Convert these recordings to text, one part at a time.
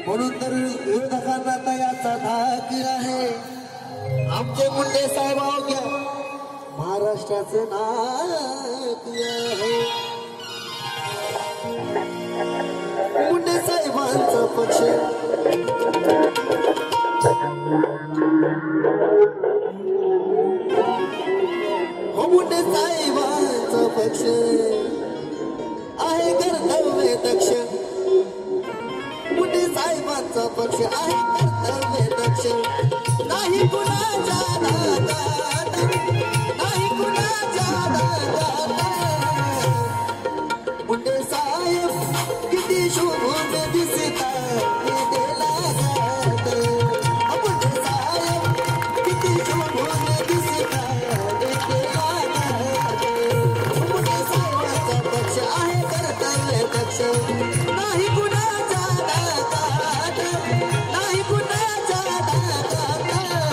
म्हणून तर विरोधकांना आता याचा धाक आहे. आमचे मुंडे साहेब अवघ्या महाराष्ट्राचं नाक आहे. मुंडे साहेबांचा पक्ष हो मुंडे साहेबांचा पक्ष आहे कर्तव्य दक्ष. मुंडे साहेबांचा पक्ष आहे कर्तव्य दक्ष. नाही कुणाच्या दादात नाही कुणाच्या दादात. मुंडे साहेब किती शोभून दिसतात देला जात. मुंडे साहेब किती शोभून दिसतात देला जात. मुंडे साहेबांचा पक्ष आहे कर्तव्य दक्ष. नाही कुणाच्या दादात नाही कुणाच्या दादात.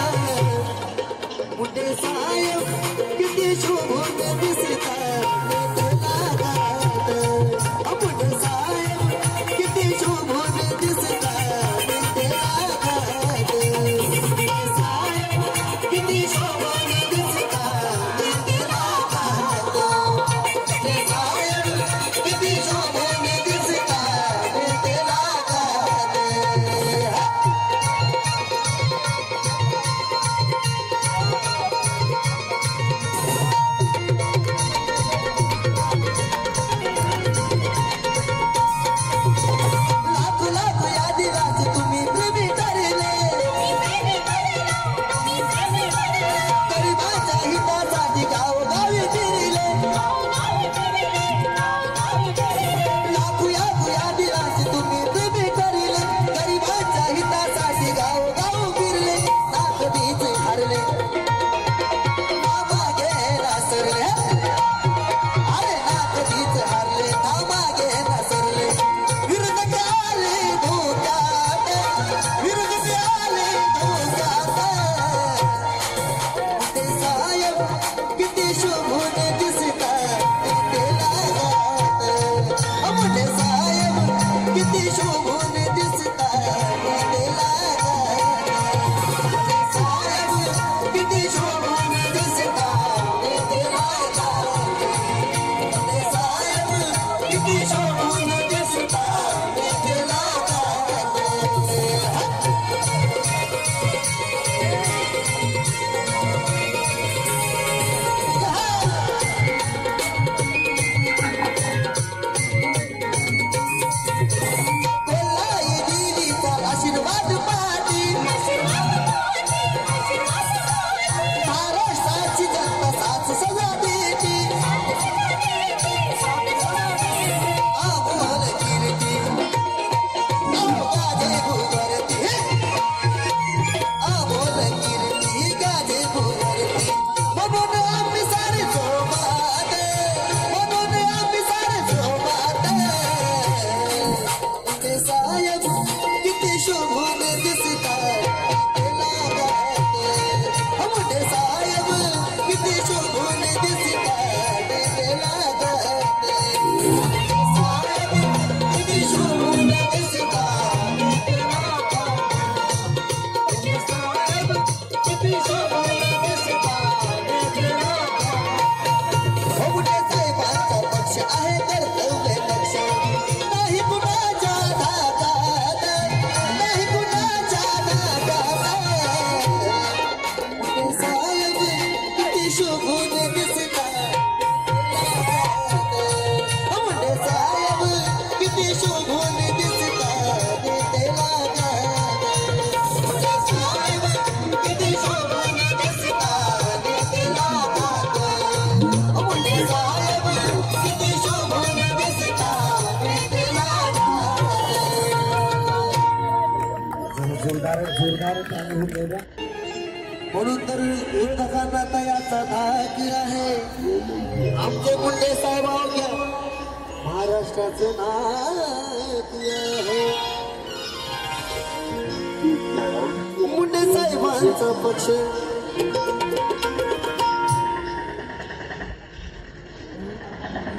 मुंडे साहेब किती शोभून दिसतात देला जात. मुंडे साहेब किती शोभून दिसतात देला जात. मुंडे साहेब किती शोभून दिसतात देला जात. मुंडे साहेब किती शोभून दिसतात देला जात. लाख लाख यादीराज तुम्ही प्रेमी ठरले. गरिबाच्या हितासाठी गावोगावी फिरले. लाख लाख यादीराज तुम्ही प्रेमी ठरले. गरिबाच्या हितासाठी गावोगाव फिरले. ना कधीच हारले ना मागे नासरले. अरे ना कधीच हारले ना मागे नासरले. विरोधक आले धोक्यात विरोधक आले धोक्यात. मुंडे साहेब किती शोभून दिसतात देला जात. मुंडे साहेब किती शोभून दिसतात देला जात. मुंडे साहेब किती शोभून दिसतात देला जात. मुंडे साहेब किती शोभून दिसतात देला जात. कोल्हाई देवीचा आशीर्वाद पाठी. महाराष्ट्राची जनता साथ सदा देती. अमोल कीर्ती गाजे भुवरती. अमोल कीर्ती गाजे भुवरती. म्हणून आम्ही सारे सोबत म्हणून आम्ही सारे सोबत. मुंडे साहेब किती शोभून दिसतात देला जात. मुंडे साहेब किती शोभून दिसतात देला जात. मुंडे साहेब किती शोभून दिसतात देला जात. मुंडे साहेब किती शोभून दिसतात देला जात. मुंडे साहेबांचा पक्ष आहे कर्तव्य दक्ष. नाही कुणाच्या धाकात नाही कुणाच्या धाकात. मुंडे साहेब किती शोभून दिसतात देला जात. मुंडे साहेब किती शोभून दिसतात देला जात. मुंडे साहेब किती शोभून दिसतात देला जात. मुंडे साहेब किती शोभून दिसतात देला जात. जोरदार चालू होऊ द्या. म्हणून तर विरोधकांना आता याचा धाक आहे. आमचे मुंडे साहेब अवघ्या महाराष्ट्राचं नाक आहे. मुंडे साहेबांचा पक्ष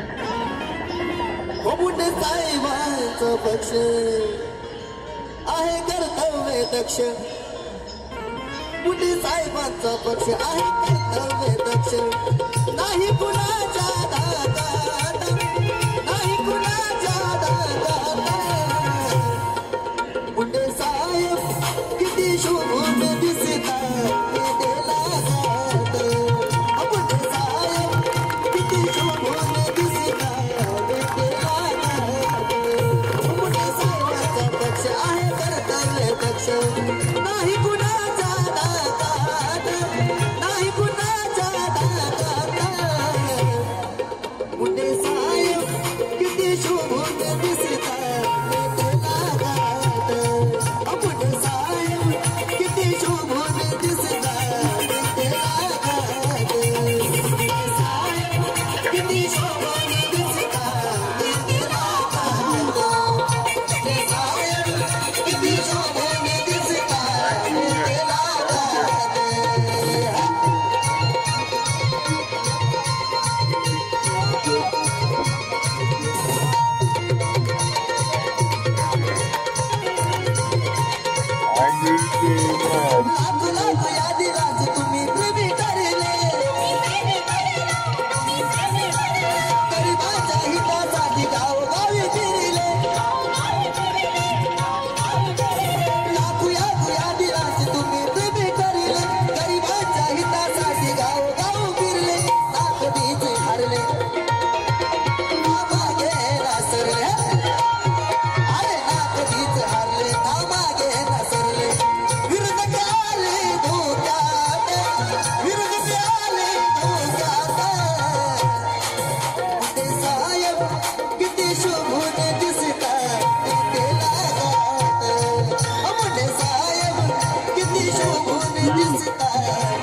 मुंडे साहेबांचा पक्ष आहे दक्ष मुंडे साहेबांचा पक्ष आहे कर्तव्य दक्ष नाही कुणाच्या दादात नाही कुणाच्या दादात मुंडे साहेब किती शोभून दिसतात पेटेला जात मुंडे साहेब किती शोभून दिसतात पेटेला जात मुंडे साहेबांचा पक्ष आहे कर्तव्य दक्ष नाही कुणाच्या दादात नाही कुणाच्या दादात मुंडे साहेब किती शोभून दिसतात पेटेला जात मुंडे साहेब किती शोभून दिसतात पेटेला जात मुंडे साहेब किती शोभून दिसतात पेटेला जात मुंडे साहेब किती शोभून दिसतात पेटेला जात लाख लाख यादी राज तुम्ही प्रेमी ठरले गरिबाच्या हितासाठी गावोगावी फिरले लाख यादी राज तुम्ही प्रेमी ठरले गरिबाच्या हितासाठी गावोगाव फिरले ताकदीच हारले मागे नासरले अरे ताकदीच हारले मागे नासरले विरोधक आले धोक्यात विरोधक आले धोक्यात मुंडे साहेब किती शोभून दिसतात पेटेला जात मुंडे साहेब किती शोभून दिसतात